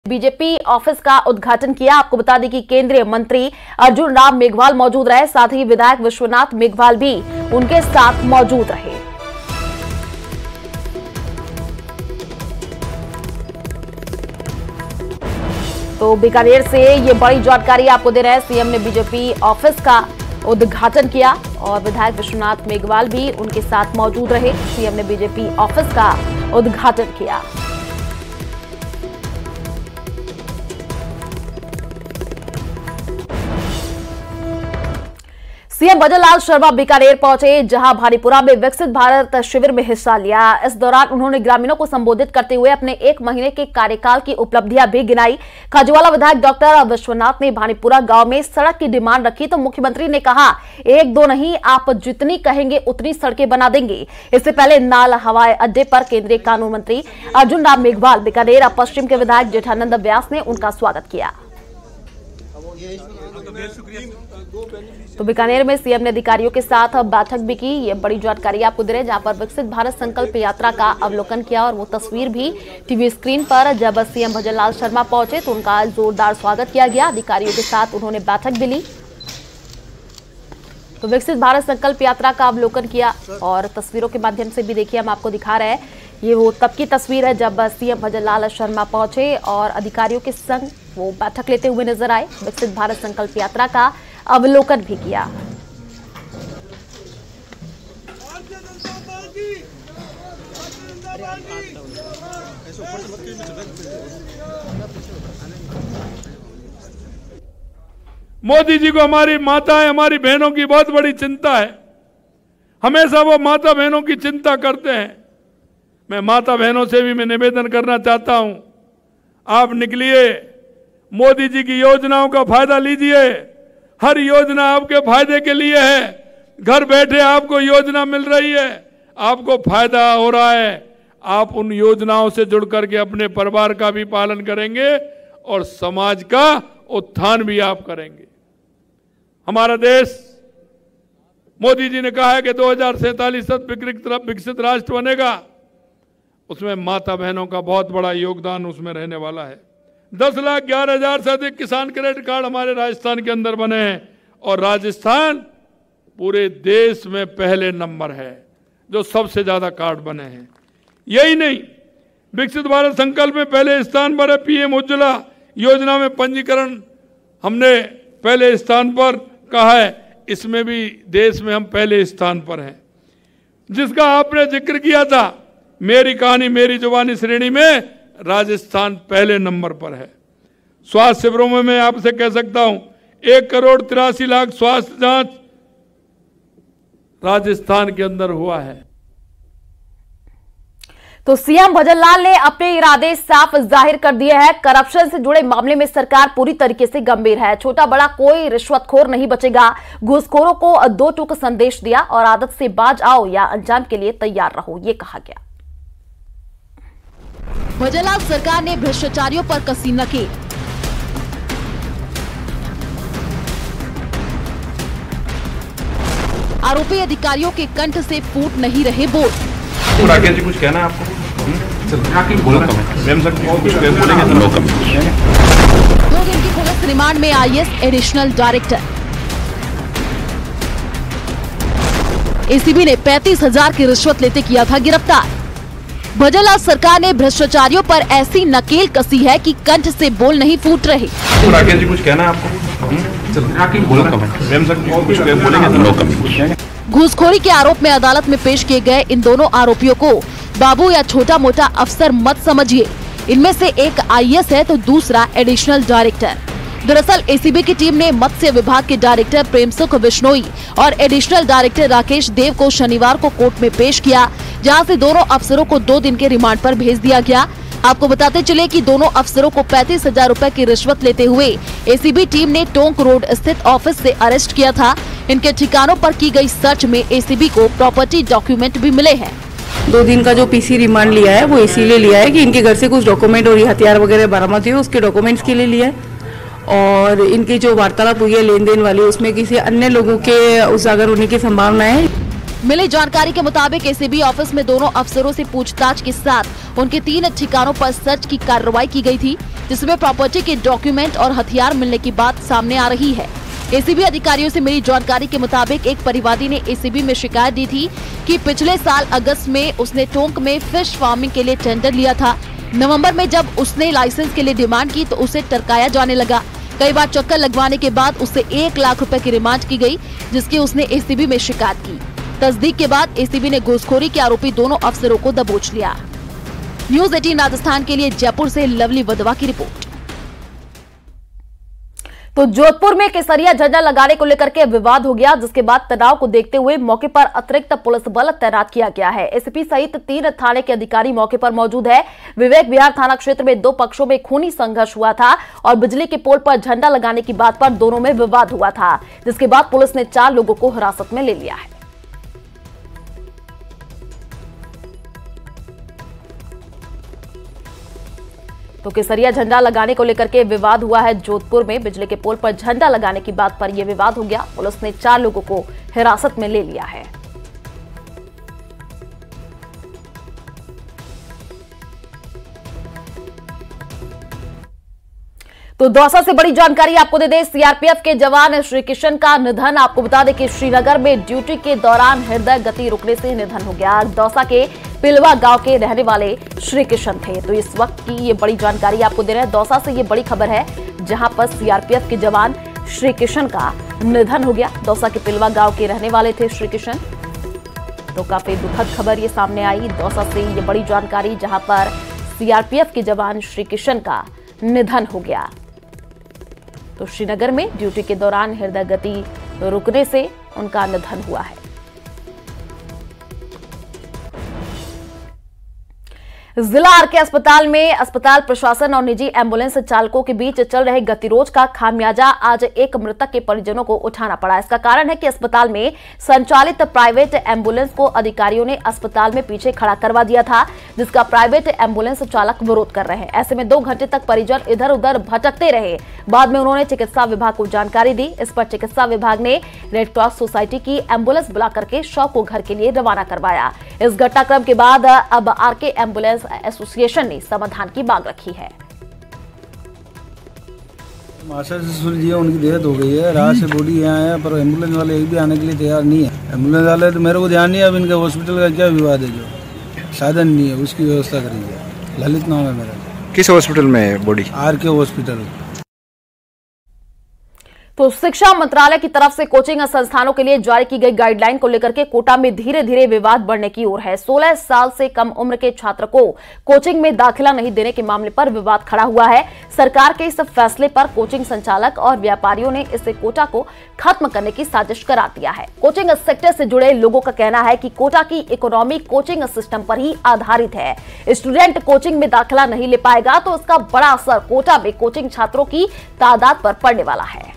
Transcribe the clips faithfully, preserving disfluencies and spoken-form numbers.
BJP office का उद्घाटन किया। आपको बता दें कि केंद्रीय मंत्री अर्जुन राम मेघवाल मौजूद रहे, साथ ही विधायक विश्वनाथ मेघवाल भी उनके साथ मौजूद रहे। तो बीकानेर से ये बड़ी जानकारी आपको दे रहे हैं। सीएम ने बीजेपी ऑफिस का उद्घाटन किया और विधायक विश्वनाथ मेघवाल भी उनके साथ मौजूद रहे। सीएम ने बीजेपी ऑफिस का उद्घाटन किया। सीएम भजनलाल शर्मा बीकानेर पहुंचे, जहां भानीपुरा में विकसित भारत शिविर में हिस्सा लिया। इस दौरान उन्होंने ग्रामीणों को संबोधित करते हुए अपने एक महीने के कार्यकाल की उपलब्धियां भी गिनाई। खजुवाला विधायक डॉक्टर विश्वनाथ ने भानीपुरा गांव में सड़क की डिमांड रखी तो मुख्यमंत्री ने कहा, एक दो नहीं, आप जितनी कहेंगे उतनी सड़कें बना देंगे। इससे पहले नाल हवाई अड्डे पर केंद्रीय कानून मंत्री अर्जुन राम मेघवाल, बीकानेर पश्चिम के विधायक जेठानंद व्यास ने उनका स्वागत किया। तो बीकानेर में सीएम ने अधिकारियों के साथ बैठक भी की। ये बड़ी जानकारी आपको दे रहे हैं, जहां पर विकसित भारत संकल्प यात्रा का अवलोकन किया और वो तस्वीर भी टीवी स्क्रीन पर जब सीएम भजनलाल शर्मा पहुंचे तो उनका जोरदार स्वागत किया गया। अधिकारियों के साथ उन्होंने बैठक भी ली। तो विकसित भारत संकल्प यात्रा का अवलोकन किया और तस्वीरों के माध्यम से भी देखिए हम आपको दिखा रहे हैं। ये वो तब की तस्वीर है जब सीएम भजनलाल शर्मा पहुंचे और अधिकारियों के संग वो बैठक लेते हुए नजर आए। विकसित भारत संकल्प यात्रा का अवलोकन भी किया। मोदी जी को हमारी माताएं, हमारी बहनों की बहुत बड़ी चिंता है। हमेशा वो माता बहनों की चिंता करते हैं। मैं माता बहनों से भी मैं निवेदन करना चाहता हूं, आप निकलिए, मोदी जी की योजनाओं का फायदा लीजिए। हर योजना आपके फायदे के लिए है। घर बैठे आपको योजना मिल रही है, आपको फायदा हो रहा है। आप उन योजनाओं से जुड़ करके अपने परिवार का भी पालन करेंगे और समाज का उत्थान भी आप करेंगे। हमारा देश, मोदी जी ने कहा है कि दो हजार सैंतालीस तक विकसित राष्ट्र बनेगा। उसमें माता बहनों का बहुत बड़ा योगदान उसमें रहने वाला है। दस लाख ग्यारह हजार से अधिक किसान क्रेडिट कार्ड हमारे राजस्थान के अंदर बने हैं और राजस्थान पूरे देश में पहले नंबर है जो सबसे ज्यादा कार्ड बने हैं। यही नहीं, विकसित भारत संकल्प में पहले स्थान पर है। पीएम उज्ज्वला योजना में पंजीकरण हमने पहले स्थान पर कहा है, इसमें भी देश में हम पहले स्थान पर हैं। जिसका आपने जिक्र किया था, मेरी कहानी मेरी जुबानी श्रेणी में राजस्थान पहले नंबर पर है। स्वास्थ्य शिविरों में मैं आपसे कह सकता हूं, एक करोड़ तिरासी लाख स्वास्थ्य जांच राजस्थान के अंदर हुआ है। तो सीएम भजनलाल ने अपने इरादे साफ जाहिर कर दिए हैं। करप्शन से जुड़े मामले में सरकार पूरी तरीके से गंभीर है। छोटा बड़ा कोई रिश्वतखोर नहीं बचेगा। घूसखोरों को दो टूक संदेश दिया और आदत से बाज आओ या अंजाम के लिए तैयार रहो, ये कहा गया। भजनलाल सरकार ने भ्रष्टाचारियों पर कसी नकेल। आरोपी अधिकारियों के कंठ से फूट नहीं रहे बोल। राकेश जी कुछ कहना है आपको? दो दिन की पुलिस रिमांड में आईएएस एडिशनल डायरेक्टर। एसीबी ने पैंतीस हजार की रिश्वत लेते किया था गिरफ्तार। भजनलाल सरकार ने भ्रष्टाचारियों पर ऐसी नकेल कसी है कि कंठ से बोल नहीं फूट रहे। राकेश जी कुछ कहना है आपको? घूसखोरी के आरोप में अदालत में पेश किए गए इन दोनों आरोपियों को बाबू या छोटा मोटा अफसर मत समझिए। इनमें से एक आईएएस है तो दूसरा एडिशनल डायरेक्टर। दरअसल एसीबी की टीम ने मत्स्य विभाग के डायरेक्टर प्रेमसुख बिश्नोई और एडिशनल डायरेक्टर राकेश देव को शनिवार को कोर्ट में पेश किया, जहां से दोनों अफसरों को दो दिन के रिमांड पर भेज दिया गया। आपको बताते चले कि दोनों अफसरों को पैंतीस हजार रूपए की रिश्वत लेते हुए एसीबी टीम ने टोंक रोड स्थित ऑफिस से अरेस्ट किया था। इनके ठिकानों पर की गई सर्च में एसीबी को प्रॉपर्टी डॉक्यूमेंट भी मिले हैं। दो दिन का जो पीसी रिमांड लिया है वो इसीलिए लिया है कि इनके घर से कुछ डॉक्यूमेंट और हथियार वगैरह बरामद हुए, उसके डॉक्यूमेंट्स के लिए लिया है। और इनकी जो वार्तालाप हुई है लेन देन वाली, उसमें किसी अन्य लोगों के उजागर होने की संभावना है। मिली जानकारी के मुताबिक एसीबी ऑफिस में दोनों अफसरों से पूछताछ के साथ उनके तीन ठिकानों पर सर्च की कार्रवाई की गई थी। जिसमें प्रॉपर्टी के डॉक्यूमेंट और हथियार मिलने की बात सामने आ रही है। एसीबी अधिकारियों से मिली जानकारी के मुताबिक एक परिवादी ने एसीबी में शिकायत दी थी कि पिछले साल अगस्त में उसने टोंक में फिश फार्मिंग के लिए टेंडर लिया था। नवंबर में जब उसने लाइसेंस के लिए डिमांड की तो उसे टरकाया जाने लगा। कई बार चक्कर लगवाने के बाद उससे एक लाख रुपए की रिमांड की गई, जिसकी उसने एसीबी में शिकायत की। तस्दीक के बाद एसीबी ने घूसखोरी के आरोपी दोनों अफसरों को दबोच लिया। न्यूज अठारह राजस्थान के लिए जयपुर से लवली वधवा की रिपोर्ट। तो जोधपुर में केसरिया झंडा लगाने को लेकर के विवाद हो गया, जिसके बाद तनाव को देखते हुए मौके पर अतिरिक्त पुलिस बल तैनात किया गया है। एसपी सहित तीन थाने के अधिकारी मौके पर मौजूद है। विवेक विहार थाना क्षेत्र में दो पक्षों में खूनी संघर्ष हुआ था और बिजली के पोल पर झंडा लगाने की बात पर दोनों में विवाद हुआ था, जिसके बाद पुलिस ने चार लोगों को हिरासत में ले लिया है। तो केसरिया झंडा लगाने को लेकर के विवाद हुआ है। जोधपुर में बिजली के पोल पर झंडा लगाने की बात पर यह विवाद हो गया। पुलिस ने चार लोगों को हिरासत में ले लिया है। तो दौसा से बड़ी जानकारी आपको दे दें। सीआरपीएफ के जवान श्री किशन का निधन। आपको बता दें कि श्रीनगर में ड्यूटी के दौरान हृदय गति रुकने से निधन हो गया। दौसा के पिलवा गांव के रहने वाले श्री किशन थे। तो इस वक्त की ये बड़ी जानकारी आपको दे रहे हैं। दौसा से ये बड़ी खबर है, जहां पर सीआरपीएफ के जवान श्री किशन का निधन हो गया। दौसा के पिलवा गांव के रहने वाले थे श्री किशन। तो काफी दुखद खबर ये सामने आई। दौसा से ये बड़ी जानकारी, जहां पर सीआरपीएफ के जवान श्री किशन का निधन हो गया। तो श्रीनगर में ड्यूटी के दौरान हृदय गति रुकने से उनका निधन हुआ है। जिला आरके अस्पताल में अस्पताल प्रशासन और निजी एम्बुलेंस चालकों के बीच चल रहे गतिरोध का खामियाजा आज एक मृतक के परिजनों को उठाना पड़ा। इसका कारण है कि अस्पताल में संचालित प्राइवेट एम्बुलेंस को अधिकारियों ने अस्पताल में पीछे खड़ा करवा दिया था, जिसका प्राइवेट एम्बुलेंस चालक विरोध कर रहे हैं। ऐसे में दो घंटे तक परिजन इधर उधर भटकते रहे। बाद में उन्होंने चिकित्सा विभाग को जानकारी दी। इस पर चिकित्सा विभाग ने रेडक्रॉस सोसाइटी की एम्बुलेंस बुला करके शव को घर के लिए रवाना करवाया। इस घटनाक्रम के बाद अब आरके एम्बुलेंस एसोसिएशन ने समाधान की मांग रखी है। माशा से सुन जी उनकी डेथ हो गई है। रात से बॉडी यहाँ है, पर एम्बुलेंस वाले एक भी आने के लिए तैयार नहीं है। एम्बुलेंस वाले तो मेरे को ध्यान नहीं है। अब इनके हॉस्पिटल का क्या विवाद है, जो साधन नहीं है उसकी व्यवस्था करेंगे। ललित नाम है मेरा। किस हॉस्पिटल में है बॉडी? आर के हॉस्पिटल। तो शिक्षा मंत्रालय की तरफ से कोचिंग संस्थानों के लिए जारी की गई गाइडलाइन को लेकर के कोटा में धीरे धीरे विवाद बढ़ने की ओर है। सोलह साल से कम उम्र के छात्र को कोचिंग में दाखिला नहीं देने के मामले पर विवाद खड़ा हुआ है। सरकार के इस फैसले पर कोचिंग संचालक और व्यापारियों ने इसे कोटा को खत्म करने की साजिश करार दिया है। कोचिंग सेक्टर से जुड़े लोगों का कहना है कि कोटा की इकोनॉमी कोचिंग सिस्टम पर ही आधारित है। स्टूडेंट कोचिंग में दाखिला नहीं ले पाएगा तो इसका बड़ा असर कोटा में कोचिंग छात्रों की तादाद पर पड़ने वाला है।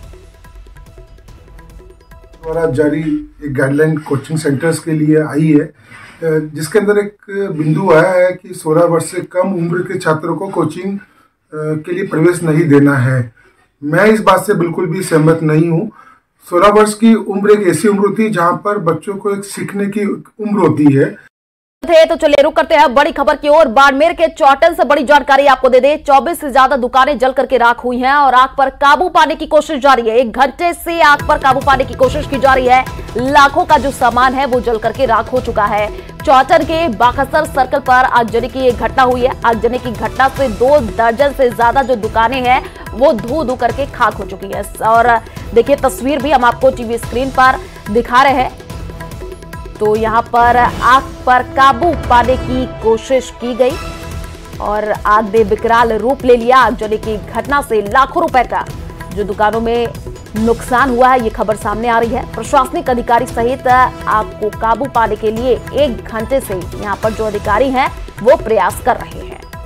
द्वारा जारी एक गाइडलाइन कोचिंग सेंटर्स के लिए आई है, जिसके अंदर एक बिंदु आया है कि सोलह वर्ष से कम उम्र के छात्रों को कोचिंग के लिए प्रवेश नहीं देना है। मैं इस बात से बिल्कुल भी सहमत नहीं हूँ। सोलह वर्ष की उम्र एक ऐसी उम्र होती है जहाँ पर बच्चों को एक सीखने की उम्र होती है। थे तो चलिए रुक करते हैं बड़ी खबर की ओर। बाड़मेर के चौटन से बड़ी जानकारी आपको दे दें। चौबीस से ज्यादा दुकानें जल करके राख हुई हैं और आग पर काबू पाने की कोशिश जारी है। एक घंटे से आग पर काबू पाने की कोशिश की जा रही है। लाखों का जो सामान है वो जल करके राख हो चुका है। चौटन के बाखसर सर्कल पर आगजनी की एक घटना हुई है। आगजनी की घटना से दो दर्जन से ज्यादा जो दुकानें हैं वो धू धू करके खाक हो चुकी है। और देखिए तस्वीर भी हम आपको टीवी स्क्रीन पर दिखा रहे हैं। तो यहाँ पर आग पर काबू पाने की कोशिश की गई और आग ने विकराल रूप ले लिया। आगजनी की घटना से लाखों रुपए का जो दुकानों में नुकसान हुआ है, ये खबर सामने आ रही है। प्रशासनिक अधिकारी सहित आग को काबू पाने के लिए एक घंटे से यहाँ पर जो अधिकारी हैं वो प्रयास कर रहे हैं।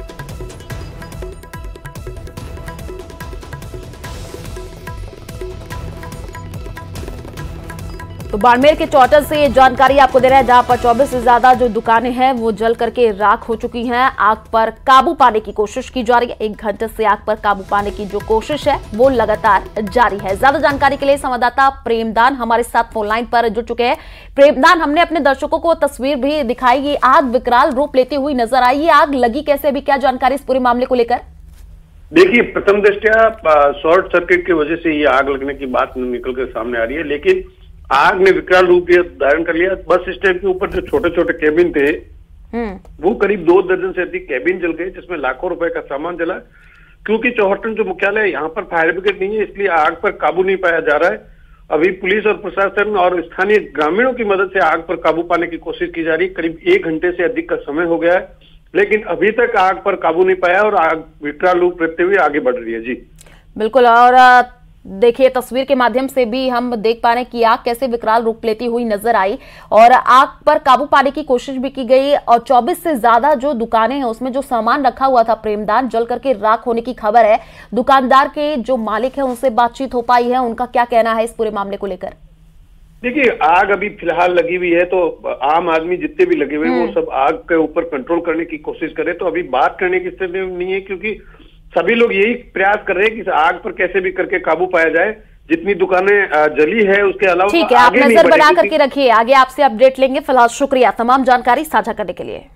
तो बाड़मेर के चौटन से ये जानकारी आपको दे रहे हैं, जहां पर चौबीस से ज्यादा जो दुकानें हैं वो जल करके राख हो चुकी हैं। आग पर काबू पाने की कोशिश की जा रही है। एक घंटे से आग पर काबू पाने की जो कोशिश है वो लगातार जारी है। ज्यादा जानकारी के लिए संवाददाता प्रेमदान हमारे साथ फोन लाइन पर जुड़ चुके हैं। प्रेमदान, हमने अपने दर्शकों को तस्वीर भी दिखाई। ये आग विकराल रूप लेती हुई नजर आई। ये आग लगी कैसे, अभी क्या जानकारी इस पूरे मामले को लेकर? देखिए, प्रथम दृष्टया शॉर्ट सर्किट की वजह से ये आग लगने की बात निकल कर सामने आ रही है, लेकिन आग ने विकराल रूप धारण कर लिया। बस स्टैंड के ऊपर जो छोटे छोटे केबिन थे वो करीब दो दर्जन से अधिक केबिन जल गए, जिसमें लाखों रुपए का सामान जला। क्योंकि चौहट्टन जो मुख्यालय है यहाँ पर फायर ब्रिगेड नहीं है, इसलिए आग पर काबू नहीं पाया जा रहा है। अभी पुलिस और प्रशासन और स्थानीय ग्रामीणों की मदद से आग पर काबू पाने की कोशिश की जा रही है। करीब एक घंटे से अधिक का समय हो गया है, लेकिन अभी तक आग पर काबू नहीं पाया और आग विकराल रूप लेते हुए आगे बढ़ रही है। जी बिल्कुल, और देखिए तस्वीर के माध्यम से भी हम देख पा रहे हैं कि आग कैसे विकराल रूप लेती हुई नजर आई और आग पर काबू पाने की कोशिश भी की गई। और चौबीस से ज्यादा जो दुकानें हैं उसमें जो सामान रखा हुआ था प्रेमदान जल करके राख होने की खबर है। दुकानदार के जो मालिक है उनसे बातचीत हो पाई है, उनका क्या कहना है इस पूरे मामले को लेकर? देखिए, आग अभी फिलहाल लगी हुई है, तो आम आदमी जितने भी लगे हुए हैं वो सब आग के ऊपर कंट्रोल करने की कोशिश करे। तो अभी बात करने की स्थिति नहीं है, क्योंकि सभी लोग यही प्रयास कर रहे हैं कि इस आग पर कैसे भी करके काबू पाया जाए। जितनी दुकानें जली है उसके अलावा ठीक है, आप नजर बना करके रखिए, आगे आपसे अपडेट लेंगे। फिलहाल शुक्रिया तमाम जानकारी साझा करने के लिए।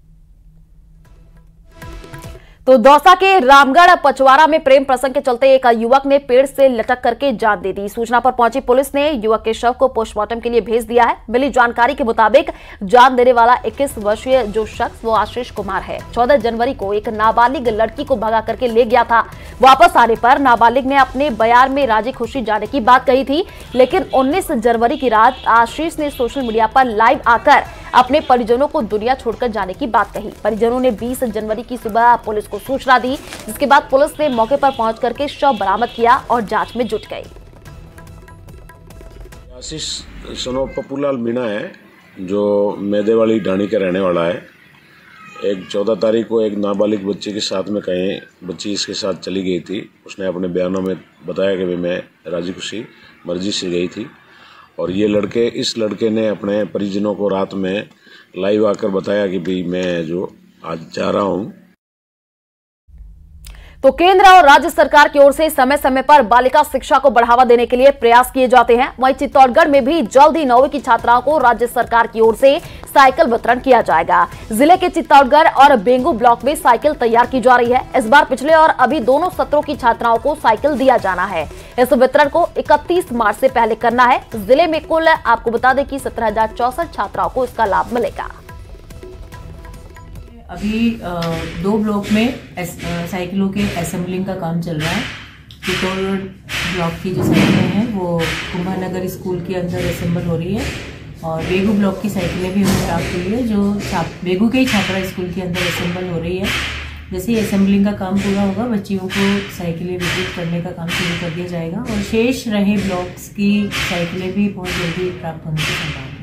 तो दौसा के रामगढ़ पचवारा में प्रेम प्रसंग के चलते एक युवक ने पेड़ से लटक करके जान दे दी। सूचना पर पहुंची पुलिस ने युवक के शव को पोस्टमार्टम के लिए भेज दिया है। मिली जानकारी के मुताबिक जान देने वाला इक्कीस वर्षीय जो शख्स वो आशीष कुमार है। चौदह जनवरी को एक नाबालिग लड़की को भगा करके ले गया था। वापस आने पर नाबालिग ने अपने बयान में राजी खुशी जाने की बात कही थी, लेकिन उन्नीस जनवरी की रात आशीष ने सोशल मीडिया पर लाइव आकर अपने परिजनों को दुनिया छोड़कर जाने की बात कही। परिजनों ने बीस जनवरी की सुबह पुलिस को सूचना दी, जिसके बाद पुलिस ने मौके पर पहुंच करके शव बरामद किया और जांच में जुट गई। आशीष सनो पप्पूलाल मीणा है, जो मैदेवाली ढाणी का रहने वाला है। एक चौदह तारीख को एक नाबालिग बच्चे के साथ में कहीं बच्ची इसके साथ चली गई थी। उसने अपने बयानों में बताया कि मैं राजी खुशी मर्जी से गई थी, और ये लड़के इस लड़के ने अपने परिजनों को रात में लाइव आकर बताया कि भाई मैं जो आज जा रहा हूं। तो केंद्र और राज्य सरकार की ओर से समय समय पर बालिका शिक्षा को बढ़ावा देने के लिए प्रयास किए जाते हैं। वहीं चित्तौड़गढ़ में भी जल्द ही नौवीं की छात्राओं को राज्य सरकार की ओर से साइकिल वितरण किया जाएगा। जिले के चित्तौड़गढ़ और बेंगू ब्लॉक में साइकिल तैयार की जा रही है। इस बार पिछले और अभी दोनों सत्रों की छात्राओं को साइकिल दिया जाना है। इस वितरण को इकतीस मार्च से पहले करना है। जिले में कुल आपको बता दें कि सत्रह हजार चौसठ छात्राओं को इसका लाभ मिलेगा। अभी दो ब्लॉक में साइकिलों के असेंबलिंग का काम चल रहा है। चित्तौड़गढ़ ब्लॉक की जो साइकिलें हैं वो कुंभानगर स्कूल के अंदर असेंबल हो रही है, और बेगू ब्लॉक की साइकिलें भी हमें प्राप्त हुई है जो बेगू के ही छात्रा स्कूल के अंदर असेंबल हो रही है। जैसे ही असेंबलिंग का काम पूरा होगा, बच्चियों को साइकिलें वितरित करने का काम शुरू कर दिया जाएगा, और शेष रहे ब्लॉक्स की साइकिलें भी बहुत जल्दी प्राप्त होने की संभावना है।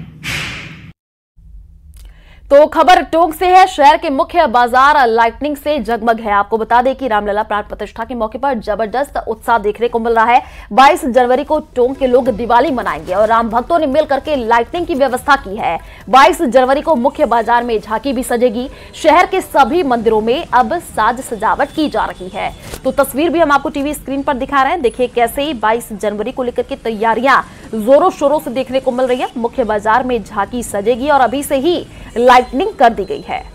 तो खबर टोंक से है। शहर के मुख्य बाजार लाइटनिंग से जगमग है। आपको बता दें कि रामलला प्राण प्रतिष्ठा के मौके पर जबरदस्त उत्साह देखने को मिल रहा है। बाईस जनवरी को टोंक के लोग दिवाली मनाएंगे और राम भक्तों ने मिल करके लाइटनिंग की व्यवस्था की है। बाईस जनवरी को मुख्य बाजार में झांकी भी सजेगी। शहर के सभी मंदिरों में अब साज सजावट की जा रही है। तो तस्वीर भी हम आपको टीवी स्क्रीन पर दिखा रहे हैं। देखिए कैसे ही बाईस जनवरी को लेकर के तैयारियां जोरों शोरों से देखने को मिल रही है। मुख्य बाजार में झांकी सजेगी और अभी से ही लाइटनिंग कर दी गई है।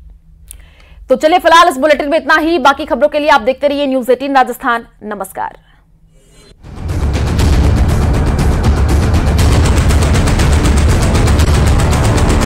तो चलिए फिलहाल इस बुलेटिन में इतना ही। बाकी खबरों के लिए आप देखते रहिए न्यूज़ अठारह राजस्थान। नमस्कार।